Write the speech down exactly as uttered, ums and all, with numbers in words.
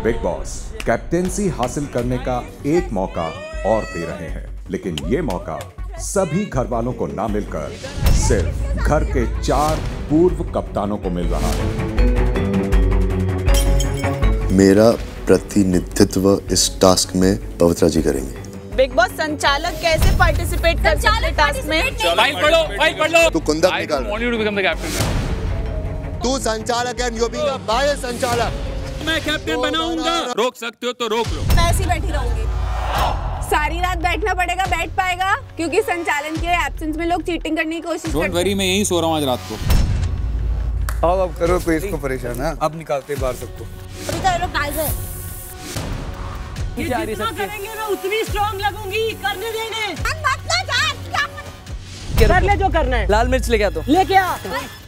Big boss captaincy हासिल करने का एक मौका और दे रहे हैं, लेकिन ये मौका सभी घर वालों को ना मिलकर सिर्फ घर के चार पूर्व कप्तानों को मिल रहा है। मेरा प्रतिनिधित्व इस टास्क में पवित्रा जी करेंगे। बिग बॉस संचालक कैसे पार्टिसिपेट कर सकते हैं टास्क में? फाइल पढ़ो, फाइल पढ़ लो। तू कुंदक निकाल। I want you to become the captain. तू संचालक है, यू बी बाय संचालक। मैं कैप्टन बनाऊंगा। रोक सकते हो तो रोक लो। मैं ऐसी बैठी रहूंगी। सारी रात बैठना पड़ेगा, बैठ पाएगा क्योंकि संचालन के एब्सेंस में लोग चीटिंग करने की कोशिश करते हैं। डोंट वरी, मैं यहीं सो रहा हूँ आज रात को। आओ अब करो कोई इसको परेशान है। अब निकालते बाहर सबको। अभी तो लोग डाल दे। ये जितना करेंगे मैं उतनी स्ट्रांग लगूंगी। करने देने। मत ना जा। कर ले जो करना है। लाल मिर्च लेके आ तो लेके आ।